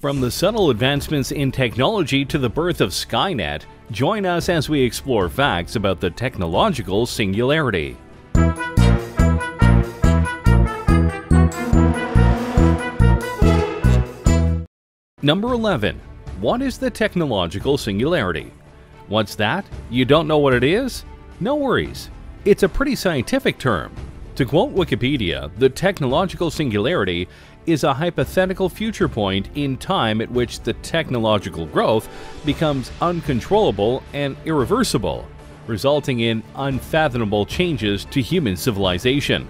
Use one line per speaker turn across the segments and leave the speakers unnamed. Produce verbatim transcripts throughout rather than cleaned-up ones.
From the subtle advancements in technology to the birth of Skynet, join us as we explore facts about the technological singularity. Number eleven. What is the technological singularity? What's that? You don't know what it is? No worries. It's a pretty scientific term. To quote Wikipedia, the technological singularity is a hypothetical future point in time at which the technological growth becomes uncontrollable and irreversible, resulting in unfathomable changes to human civilization.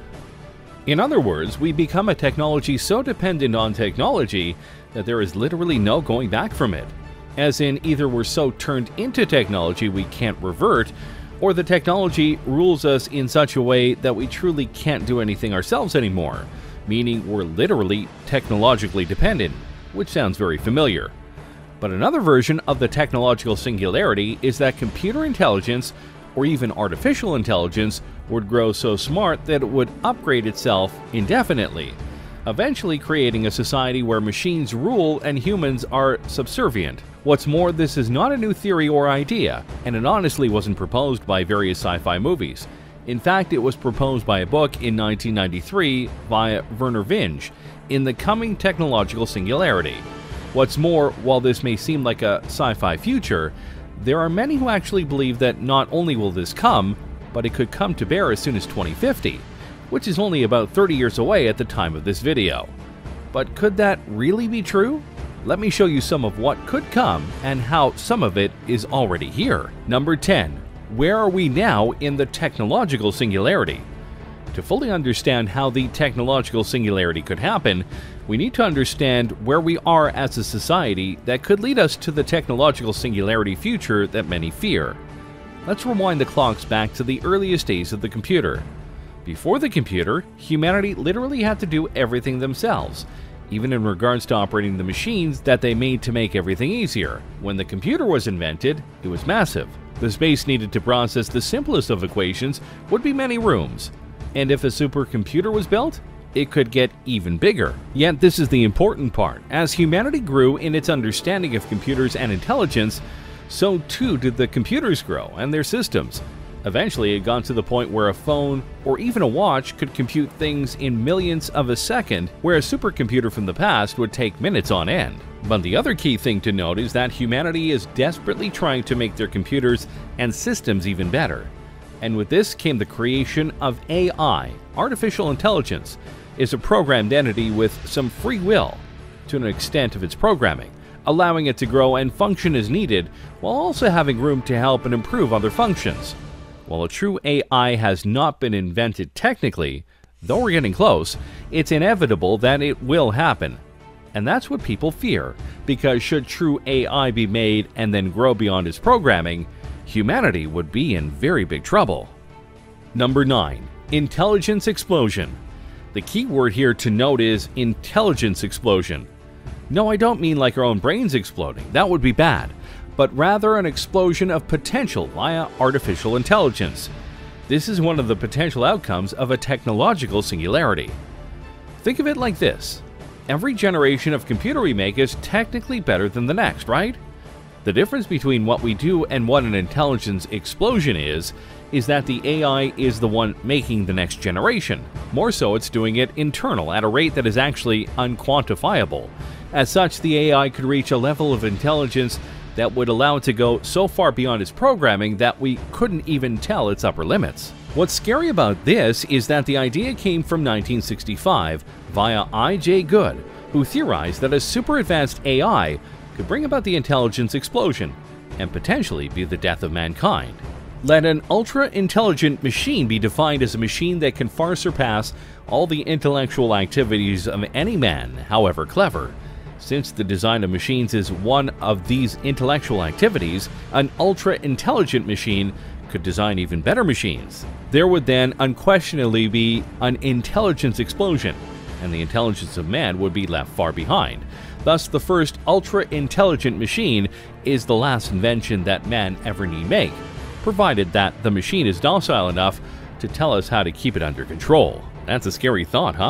In other words, we become a technology so dependent on technology that there is literally no going back from it. As in, either we're so turned into technology we can't revert, or the technology rules us in such a way that we truly can't do anything ourselves anymore, meaning we're literally technologically dependent, which sounds very familiar. But another version of the technological singularity is that computer intelligence, or even artificial intelligence, would grow so smart that it would upgrade itself indefinitely, eventually creating a society where machines rule and humans are subservient. What's more, this is not a new theory or idea, and it honestly wasn't proposed by various sci-fi movies. In fact, it was proposed by a book in nineteen ninety-three by Vernor Vinge in The Coming Technological Singularity. What's more, while this may seem like a sci-fi future, there are many who actually believe that not only will this come, but it could come to bear as soon as twenty fifty, which is only about thirty years away at the time of this video. But could that really be true? Let me show you some of what could come and how some of it is already here. Number ten. Where are we now in the technological singularity? To fully understand how the technological singularity could happen, we need to understand where we are as a society that could lead us to the technological singularity future that many fear. Let's rewind the clocks back to the earliest days of the computer. Before the computer, humanity literally had to do everything themselves, even in regards to operating the machines that they made to make everything easier. When the computer was invented, it was massive. The space needed to process the simplest of equations would be many rooms, and if a supercomputer was built, it could get even bigger. Yet this is the important part. As humanity grew in its understanding of computers and intelligence, so too did the computers grow and their systems. Eventually, it got to the point where a phone or even a watch could compute things in millionths of a second, where a supercomputer from the past would take minutes on end. But the other key thing to note is that humanity is desperately trying to make their computers and systems even better. And with this came the creation of A I. Artificial intelligence is a programmed entity with some free will to an extent of its programming, allowing it to grow and function as needed while also having room to help and improve other functions. While a true A I has not been invented technically, though we're getting close, it's inevitable that it will happen. And that's what people fear, because should true A I be made and then grow beyond its programming, humanity would be in very big trouble. Number nine. Intelligence explosion. The key word here to note is intelligence explosion. No, I don't mean like our own brains exploding, that would be bad, but rather an explosion of potential via artificial intelligence. This is one of the potential outcomes of a technological singularity. Think of it like this. Every generation of computer we make is technically better than the next, right? The difference between what we do and what an intelligence explosion is, is that the A I is the one making the next generation. More so, it's doing it internal at a rate that is actually unquantifiable. As such, the A I could reach a level of intelligence that would allow it to go so far beyond its programming that we couldn't even tell its upper limits. What's scary about this is that the idea came from nineteen sixty-five via I J Good, who theorized that a super advanced A I could bring about the intelligence explosion and potentially be the death of mankind. Let an ultra-intelligent machine be defined as a machine that can far surpass all the intellectual activities of any man, however clever. Since the design of machines is one of these intellectual activities, an ultra-intelligent machine could design even better machines. There would then unquestionably be an intelligence explosion, and the intelligence of man would be left far behind. Thus, the first ultra-intelligent machine is the last invention that man ever need make, provided that the machine is docile enough to tell us how to keep it under control. That's a scary thought, huh?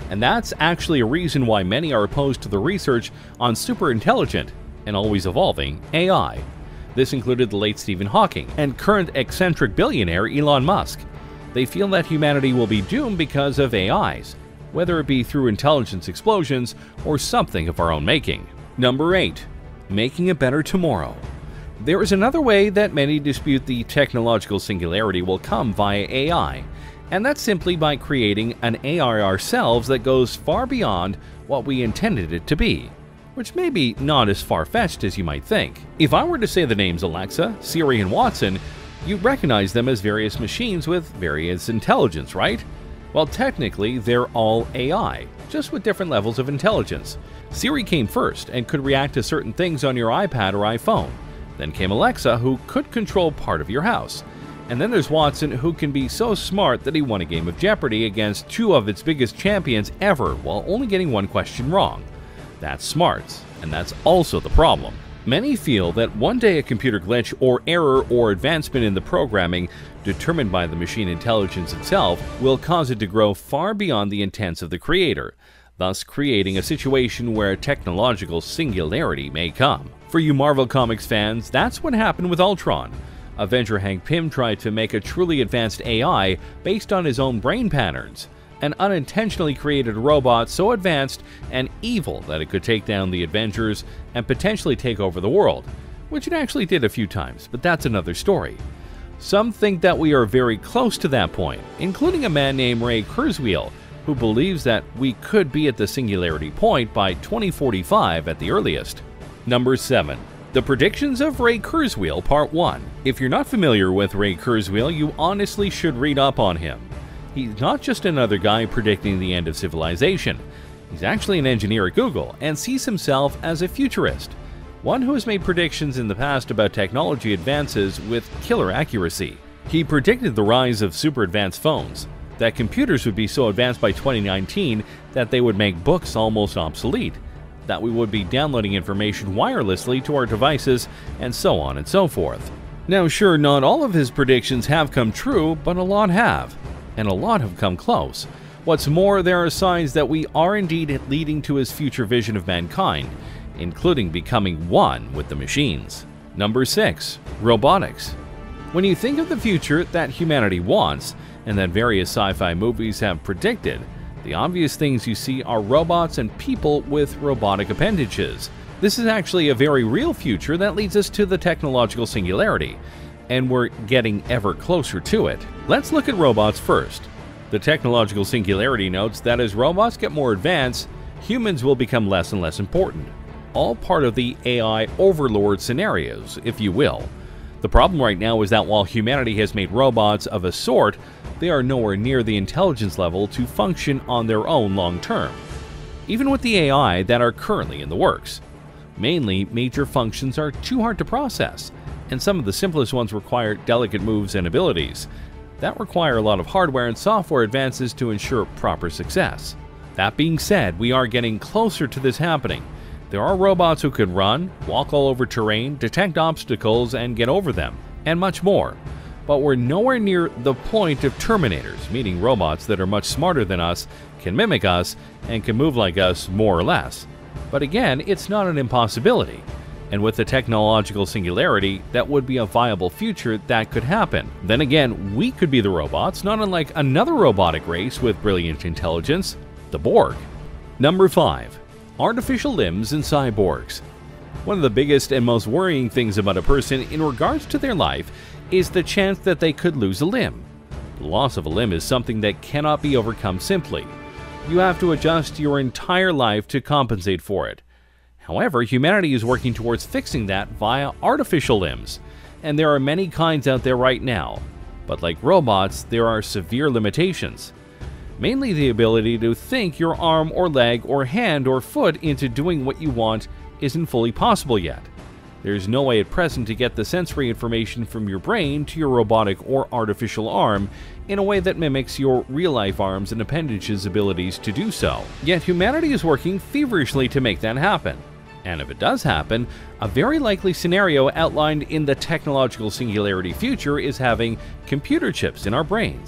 And that's actually a reason why many are opposed to the research on super intelligent and always evolving A I. This included the late Stephen Hawking and current eccentric billionaire Elon Musk. They feel that humanity will be doomed because of A Is, whether it be through intelligence explosions or something of our own making. Number eight. Making a better tomorrow. There is another way that many dispute the technological singularity will come via A I, and that's simply by creating an A I ourselves that goes far beyond what we intended it to be, which may be not as far-fetched as you might think. If I were to say the names Alexa, Siri, and Watson, you'd recognize them as various machines with various intelligence, right? Well, technically, they're all A I, just with different levels of intelligence. Siri came first and could react to certain things on your iPad or iPhone. Then came Alexa, who could control part of your house. And then there's Watson, who can be so smart that he won a game of Jeopardy against two of its biggest champions ever while only getting one question wrong. That's smarts, and that's also the problem. Many feel that one day a computer glitch or error or advancement in the programming determined by the machine intelligence itself will cause it to grow far beyond the intents of the creator, thus creating a situation where technological singularity may come. For you Marvel Comics fans, that's what happened with Ultron. Avenger Hank Pym tried to make a truly advanced A I based on his own brain patterns, and unintentionally created a robot so advanced and evil that it could take down the Avengers and potentially take over the world, which it actually did a few times, but that's another story. Some think that we are very close to that point, including a man named Ray Kurzweil, who believes that we could be at the singularity point by twenty forty-five at the earliest. Number seven. The Predictions of Ray Kurzweil Part one. If you're not familiar with Ray Kurzweil, you honestly should read up on him. He's not just another guy predicting the end of civilization. He's actually an engineer at Google and sees himself as a futurist, one who has made predictions in the past about technology advances with killer accuracy. He predicted the rise of super advanced phones, that computers would be so advanced by twenty nineteen that they would make books almost obsolete, that we would be downloading information wirelessly to our devices, and so on and so forth. Now sure, not all of his predictions have come true, but a lot have. And a lot have come close. What's more, there are signs that we are indeed leading to his future vision of mankind, including becoming one with the machines. Number six. Robotics. When you think of the future that humanity wants, and that various sci-fi movies have predicted, the obvious things you see are robots and people with robotic appendages. This is actually a very real future that leads us to the technological singularity, and we're getting ever closer to it. Let's look at robots first. The technological singularity notes that as robots get more advanced, humans will become less and less important. All part of the A I overlord scenarios, if you will. The problem right now is that while humanity has made robots of a sort, they are nowhere near the intelligence level to function on their own long term, even with the A I that are currently in the works. Mainly, major functions are too hard to process, and some of the simplest ones require delicate moves and abilities that require a lot of hardware and software advances to ensure proper success. That being said, we are getting closer to this happening. There are robots who can run, walk all over terrain, detect obstacles and get over them, and much more. But we're nowhere near the point of Terminators, meaning robots that are much smarter than us, can mimic us, and can move like us more or less. But again, it's not an impossibility. And with the technological singularity, that would be a viable future that could happen. Then again, we could be the robots, not unlike another robotic race with brilliant intelligence, the Borg. Number five. Artificial limbs and cyborgs. One of the biggest and most worrying things about a person in regards to their life is the chance that they could lose a limb. The loss of a limb is something that cannot be overcome simply. You have to adjust your entire life to compensate for it. However, humanity is working towards fixing that via artificial limbs, and there are many kinds out there right now. But like robots, there are severe limitations. Mainly the ability to think your arm or leg or hand or foot into doing what you want isn't fully possible yet. There's no way at present to get the sensory information from your brain to your robotic or artificial arm in a way that mimics your real-life arms and appendages' abilities to do so. Yet humanity is working feverishly to make that happen. And if it does happen, a very likely scenario outlined in the technological singularity future is having computer chips in our brains.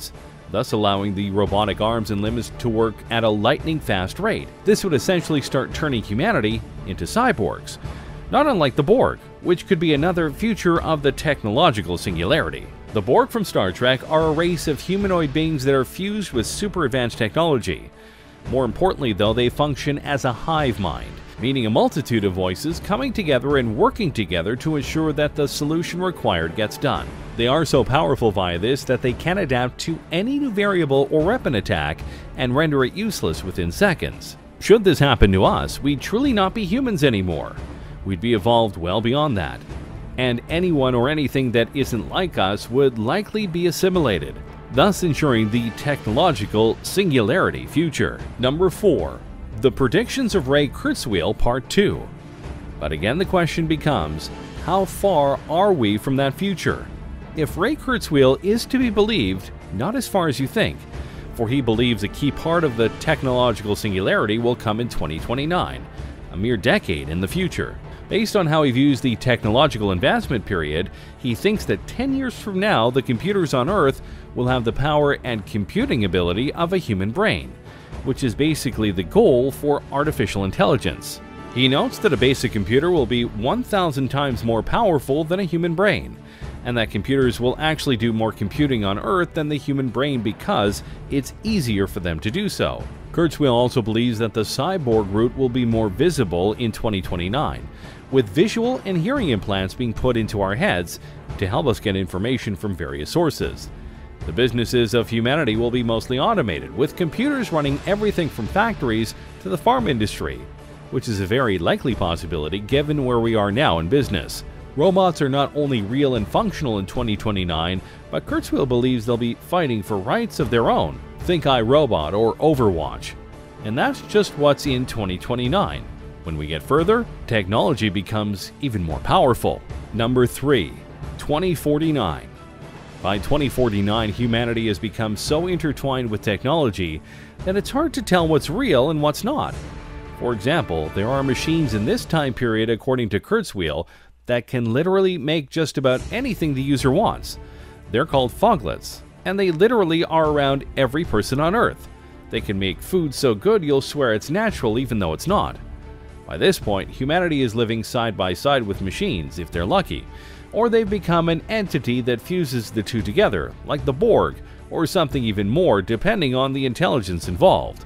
thus allowing the robotic arms and limbs to work at a lightning-fast rate. This would essentially start turning humanity into cyborgs, not unlike the Borg, which could be another future of the technological singularity. The Borg from Star Trek are a race of humanoid beings that are fused with super advanced technology. More importantly, though, they function as a hive mind, meaning a multitude of voices coming together and working together to ensure that the solution required gets done. They are so powerful via this that they can adapt to any new variable or weapon attack and render it useless within seconds. Should this happen to us, we'd truly not be humans anymore. We'd be evolved well beyond that. And anyone or anything that isn't like us would likely be assimilated, thus ensuring the technological singularity future. Number four. The Predictions of Ray Kurzweil Part two. But again the question becomes, how far are we from that future? If Ray Kurzweil is to be believed, not as far as you think, for he believes a key part of the technological singularity will come in twenty twenty-nine, a mere decade in the future. Based on how he views the technological advancement period, he thinks that ten years from now the computers on Earth will have the power and computing ability of a human brain, which is basically the goal for artificial intelligence. He notes that a basic computer will be one thousand times more powerful than a human brain, and that computers will actually do more computing on Earth than the human brain because it's easier for them to do so. Kurzweil also believes that the cyborg route will be more visible in twenty twenty-nine, with visual and hearing implants being put into our heads to help us get information from various sources. The businesses of humanity will be mostly automated, with computers running everything from factories to the farm industry, which is a very likely possibility given where we are now in business. Robots are not only real and functional in twenty twenty-nine, but Kurzweil believes they'll be fighting for rights of their own. Think iRobot or Overwatch. And that's just what's in twenty twenty-nine. When we get further, technology becomes even more powerful. Number three. twenty forty-nine. By twenty forty-nine, humanity has become so intertwined with technology that it's hard to tell what's real and what's not. For example, there are machines in this time period, according to Kurzweil, that can literally make just about anything the user wants. They're called foglets, and they literally are around every person on Earth. They can make food so good you'll swear it's natural even though it's not. By this point, humanity is living side by side with machines, if they're lucky, or they've become an entity that fuses the two together, like the Borg, or something even more depending on the intelligence involved.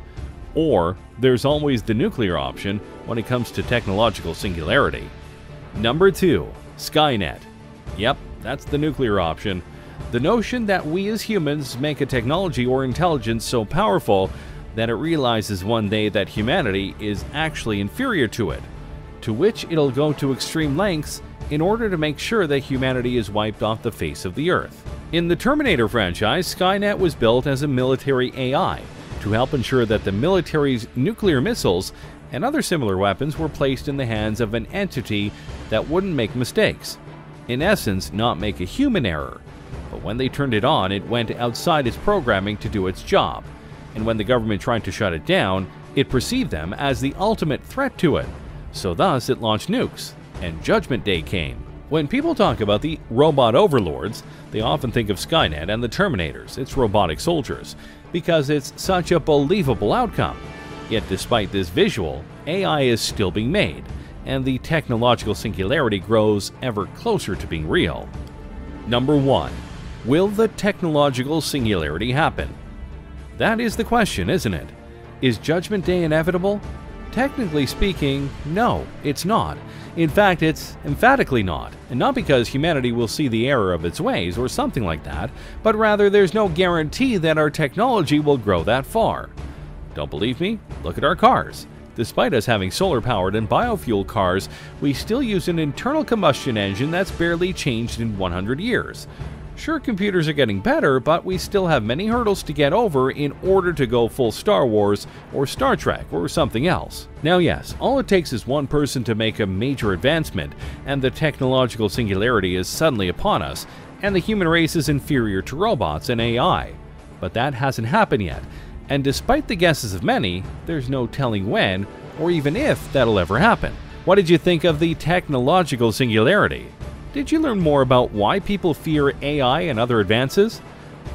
Or there's always the nuclear option when it comes to technological singularity. Number two. Skynet. Yep, that's the nuclear option. The notion that we as humans make a technology or intelligence so powerful that it realizes one day that humanity is actually inferior to it, to which it'll go to extreme lengths in order to make sure that humanity is wiped off the face of the Earth. In the Terminator franchise, Skynet was built as a military A I to help ensure that the military's nuclear missiles and other similar weapons were placed in the hands of an entity that wouldn't make mistakes. In essence, not make a human error. But when they turned it on, it went outside its programming to do its job. And when the government tried to shut it down, it perceived them as the ultimate threat to it. So thus, it launched nukes, and Judgment Day came. When people talk about the robot overlords, they often think of Skynet and the Terminators, its robotic soldiers, because it's such a believable outcome. Yet despite this visual, A I is still being made, and the technological singularity grows ever closer to being real. Number one. Will the technological singularity happen? That is the question, isn't it? Is Judgment Day inevitable? Technically speaking, no, it's not. In fact, it's emphatically not, and not because humanity will see the error of its ways or something like that, but rather there's no guarantee that our technology will grow that far. Don't believe me? Look at our cars. Despite us having solar-powered and biofuel cars, we still use an internal combustion engine that's barely changed in one hundred years. Sure, computers are getting better, but we still have many hurdles to get over in order to go full Star Wars or Star Trek or something else. Now yes, all it takes is one person to make a major advancement, and the technological singularity is suddenly upon us, and the human race is inferior to robots and A I. But that hasn't happened yet, and despite the guesses of many, there's no telling when or even if that'll ever happen. What did you think of the technological singularity? Did you learn more about why people fear A I and other advances?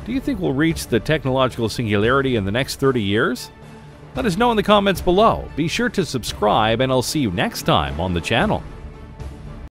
Do you think we'll reach the technological singularity in the next thirty years? Let us know in the comments below. Be sure to subscribe, and I'll see you next time on the channel.